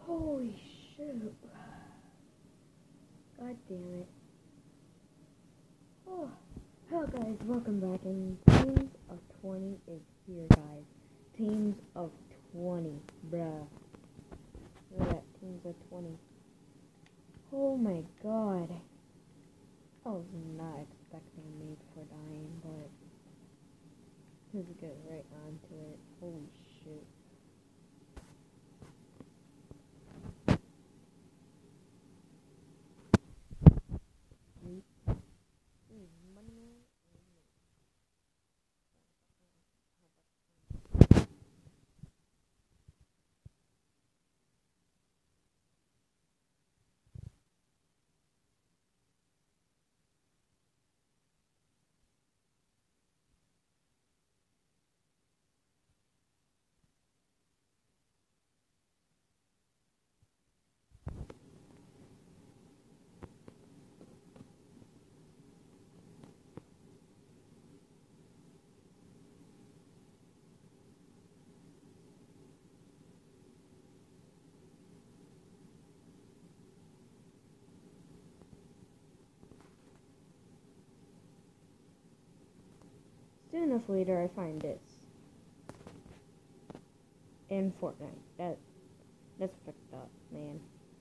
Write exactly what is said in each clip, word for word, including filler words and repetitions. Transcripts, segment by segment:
Holy shit. God damn it. Oh. Hello guys, welcome back, and Teams of twenty is here, guys. Teams of twenty, bruh. Look at that, Teams of twenty. Oh my god. I was not expecting me for dying, but let's get right onto it. Holy shit. Soon enough later, I find this in Fortnite. That that's fucked up, man.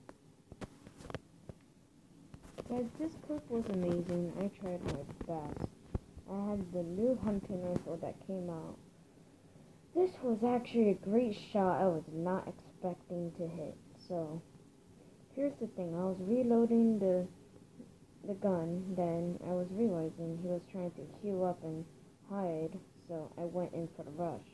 Guys, this clip was amazing. I tried my best. I had the new hunting rifle that came out. This was actually a great shot. I was not expecting to hit. So here's the thing. I was reloading the the gun. Then I was realizing he was trying to heal up and hide. So I went in for the rush.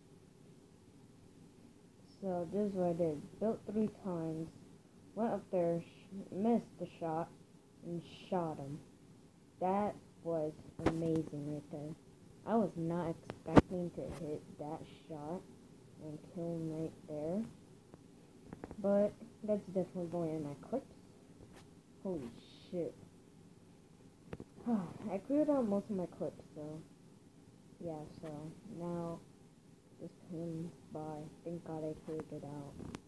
So this is what I did. Built three times. Went up there, missed the shot, and shot him. That was amazing right there. I was not expecting to hit that shot and kill him right there. But that's definitely going in my clips. Holy shit. I cleared out most of my clips, so yeah, so now this comes by. Thank God I cleared it out.